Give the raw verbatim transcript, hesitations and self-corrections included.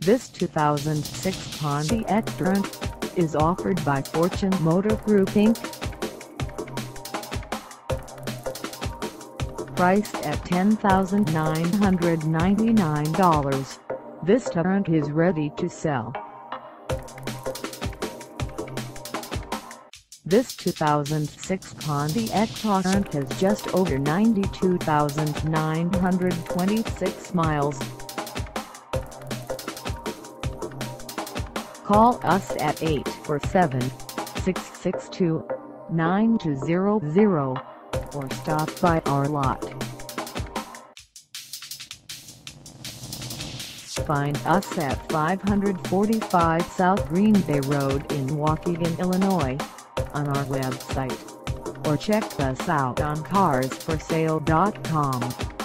This two thousand six Pontiac Torrent is offered by Fortune Motor Group Incorporated. Priced at ten thousand nine hundred ninety-nine dollars, this Torrent is ready to sell. This two thousand six Pontiac Torrent has just over ninety-two thousand nine hundred twenty-six miles. Call us at eight four seven, six six two, nine two zero zero or stop by our lot. Find us at five forty-five South Green Bay Road in Waukegan, Illinois, on our website, or check us out on cars for sale dot com.